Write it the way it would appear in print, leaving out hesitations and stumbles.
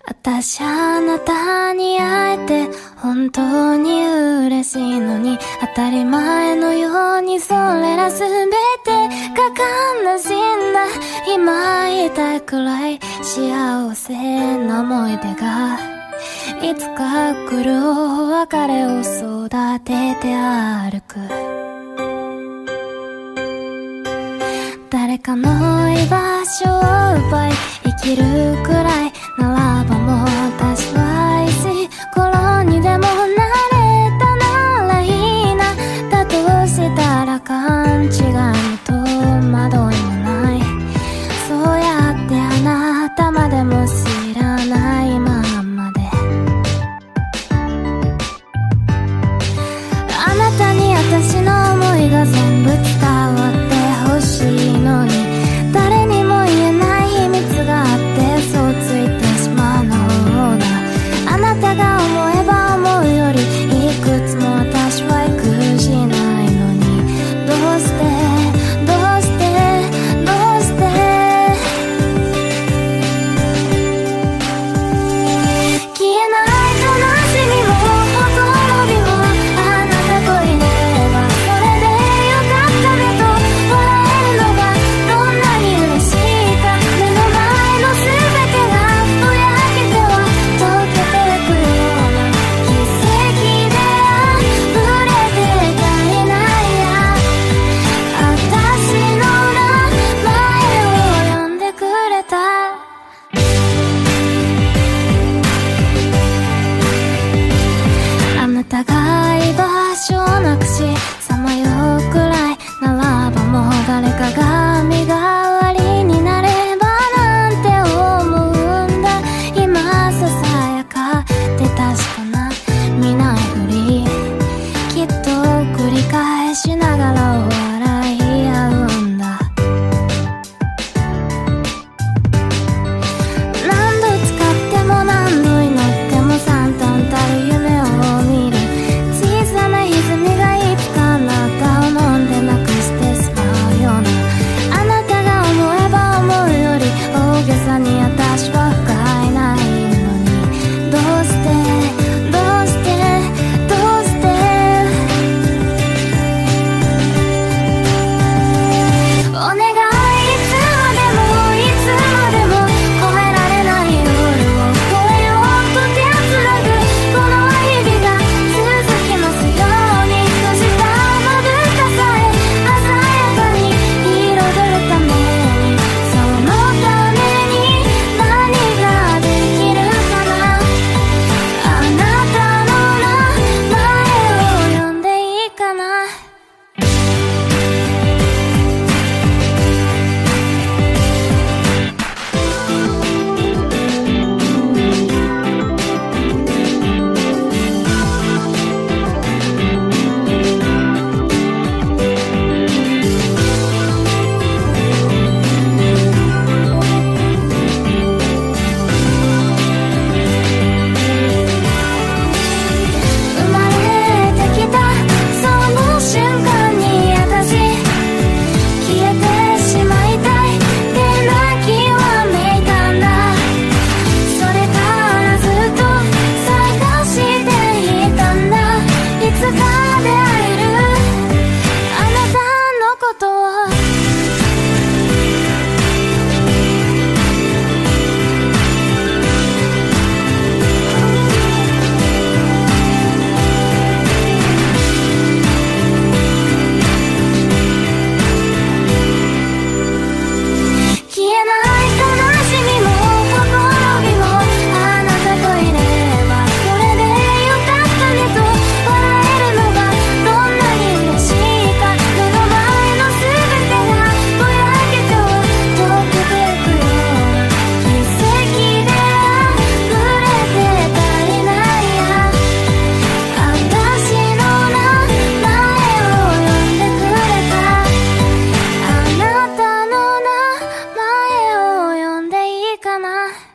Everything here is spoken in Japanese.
私あなたに会えて本当に嬉しいのに、当たり前のようにそれら全てが悲しんだ。今言いたいくらい幸せな思い出がいつか来るお別れを育てて歩く。誰かの居場所を奪い生きるくらいならば、もう私はいつ頃にでもなれたならいいな。だとしたら勘違いも戸惑いもない。そうやってあなたまでも知らないままで、あなたに私の思いが全部伝わってほしいのに、誰にも言えない秘密があってそうついてしまうのだ。あなたが思えば思うよりいくつも私は苦しないのに、どうしてどうしてどうして消えない悲しみもほころびも、あなたといればそれでよかったねと笑えるのがどんなに嬉しいか。目の前の全てがぼやけては溶けてくような奇跡で溢れて足りないや。私の名前を呼んでくれた。あなたが居場所をなくしさまようくらいならば、もう誰かが身代わりになればなんて思うんだ。今ささやかで確かな見ないふり、きっと繰り返しながら笑い合うんだ。何度使っても何度祈っても惨憺たる夢を見る。小さな歪みがいつかあなたを飲んでなくしてしまうような。あなたが思えば思うより大げさに私は不甲斐ないのに、どうしてどうしてどうしてお願い、いつまでもいつまでも越えられない夜を越えようと手をつなぐ。この日々が続きますように、閉じたまぶたさえ鮮やかに彩るために、そのために何ができるかな。あなたの名前を呼んでいいかな。生まれてきたその瞬間に私消えてしまいたいって泣きわめいたんだ。それからずっと探していたんだ。いつか出会えるあなたのことを。消えない悲しみもほころびも、あなたといればそれでよかったねと笑えるのがどんなに嬉しいか。目の前の全てがぼやけては溶けてくような奇跡で溢れて足りないや。私の名前を呼んでくれた。あなたの名前を呼んでいいかな。